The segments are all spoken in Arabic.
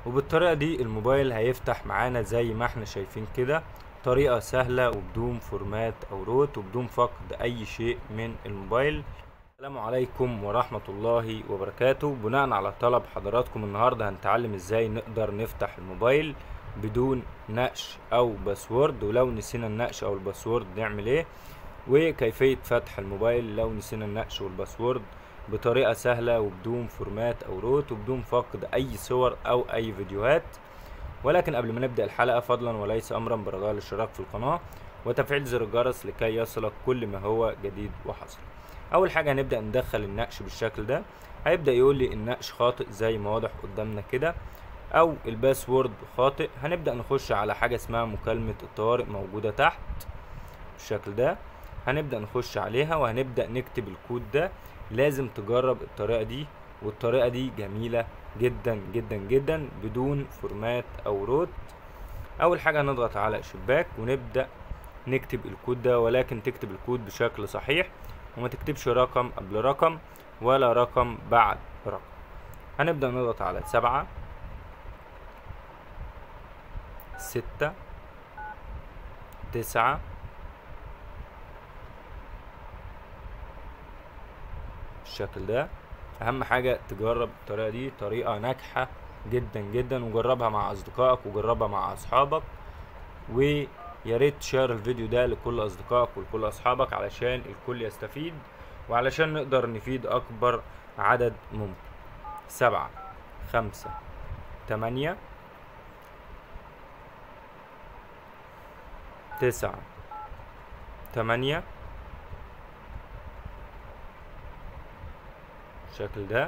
وبالطريقة دي الموبايل هيفتح معانا زي ما احنا شايفين كده، طريقة سهلة وبدون فورمات او روت وبدون فقد اي شيء من الموبايل. السلام عليكم ورحمة الله وبركاته. بناء على طلب حضراتكم النهاردة هنتعلم ازاي نقدر نفتح الموبايل بدون نقش او باسورد، ولو نسينا النقش او الباسورد نعمل ايه، وكيفية فتح الموبايل لو نسينا النقش والباسورد بطريقة سهلة وبدون فورمات او روت وبدون فقد اي صور او اي فيديوهات. ولكن قبل ما نبدأ الحلقة فضلا وليس امرا برجاء الاشتراك في القناة وتفعيل زر الجرس لكي يصلك كل ما هو جديد وحصري. اول حاجة هنبدأ ندخل النقش بالشكل ده، هيبدأ يقول لي النقش خاطئ زي ما واضح قدامنا كده، او الباسورد خاطئ. هنبدأ نخش على حاجة اسمها مكالمة الطوارئ موجودة تحت بالشكل ده، هنبدأ نخش عليها وهنبدأ نكتب الكود ده. لازم تجرب الطريقة دي، والطريقة دي جميلة جدا جدا جدا بدون فورمات او روت. اول حاجة هنضغط على شباك ونبدأ نكتب الكود ده، ولكن تكتب الكود بشكل صحيح وما تكتبش رقم قبل رقم ولا رقم بعد رقم. هنبدأ نضغط على 7 6 9 بالشكل ده. اهم حاجة تجرب الطريقة دي، طريقة ناجحة جدا جدا، وجربها مع اصدقائك وجربها مع اصحابك، ويا ريت تشير الفيديو ده لكل اصدقائك ولكل اصحابك علشان الكل يستفيد وعلشان نقدر نفيد اكبر عدد ممكن. 7 5 8 9 8 بالشكل ده.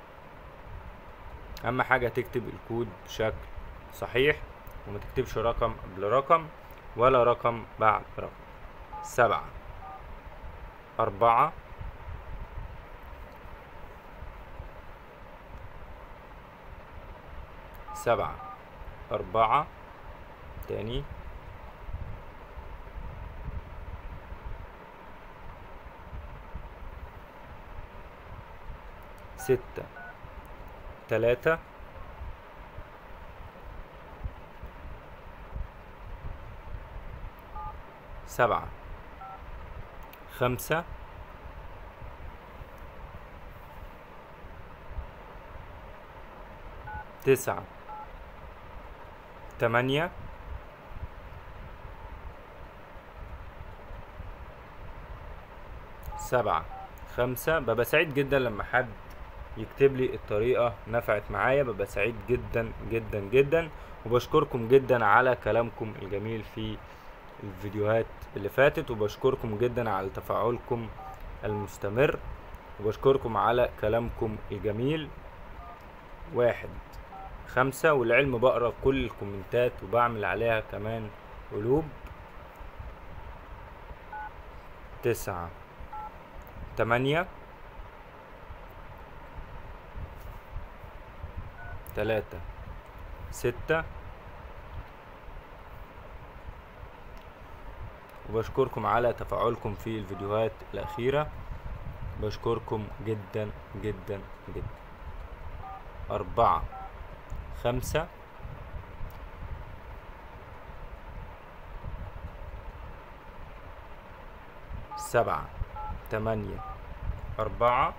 اهم حاجة تكتب الكود بشكل صحيح وما تكتبش رقم قبل رقم ولا رقم بعد رقم. 7 4 7 4 تاني 6 3 7 5 9 8 7 5. ببقى سعيد جدا لما حد يكتب لي الطريقة نفعت معايا، ببقى سعيد جدا جدا جدا، وبشكركم جدا على كلامكم الجميل في الفيديوهات اللي فاتت، وبشكركم جدا على تفاعلكم المستمر، وبشكركم على كلامكم الجميل. 1 5 والعلم بقرا كل الكومنتات وبعمل عليها كمان قلوب. 9 8 3 6. وبشكركم على تفاعلكم في الفيديوهات الأخيرة، بشكركم جدا جدا جدا. 4 5 7 8 4.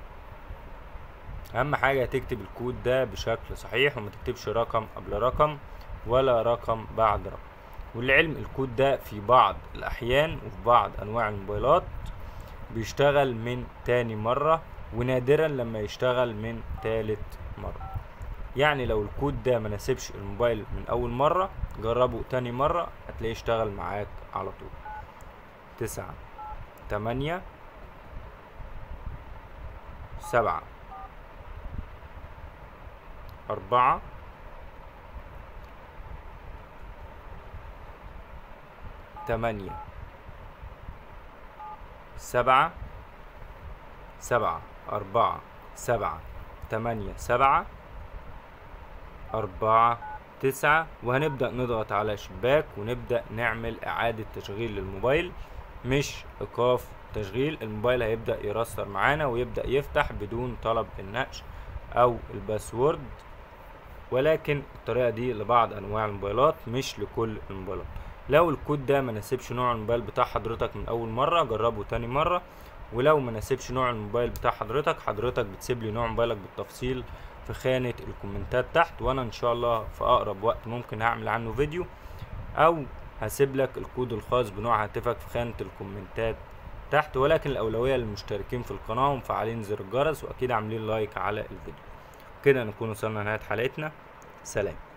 اهم حاجة تكتب الكود ده بشكل صحيح وما تكتبش رقم قبل رقم ولا رقم بعد رقم. والعلم الكود ده في بعض الاحيان وفي بعض انواع الموبايلات بيشتغل من تاني مرة، ونادرا لما يشتغل من تالت مرة. يعني لو الكود ده مناسبش الموبايل من اول مرة، جربه تاني مرة هتلاقيه اشتغل معاك على طول. 9 8 7 4 8 7 7 4 7 8 7 4 9. وهنبدأ نضغط على شباك ونبدأ نعمل إعادة تشغيل للموبايل، مش إيقاف تشغيل. الموبايل هيبدأ يرستر معانا ويبدأ يفتح بدون طلب النقش أو الباسورد. ولكن الطريقة دي لبعض انواع الموبايلات مش لكل الموبايلات. لو الكود ده مناسبش نوع الموبايل بتاع حضرتك من اول مرة جربه تاني مرة، ولو مناسبش نوع الموبايل بتاع حضرتك بتسيب لي نوع موبايلك بالتفصيل في خانة الكومنتات تحت، وانا ان شاء الله في اقرب وقت ممكن هعمل عنه فيديو، او هسيب لك الكود الخاص بنوع هاتفك في خانة الكومنتات تحت. ولكن الاولوية للمشتركين في القناة ومفعلين زر الجرس واكيد عاملين لايك على الفيديو. كده نكون وصلنا لنهاية حلقتنا. سلام.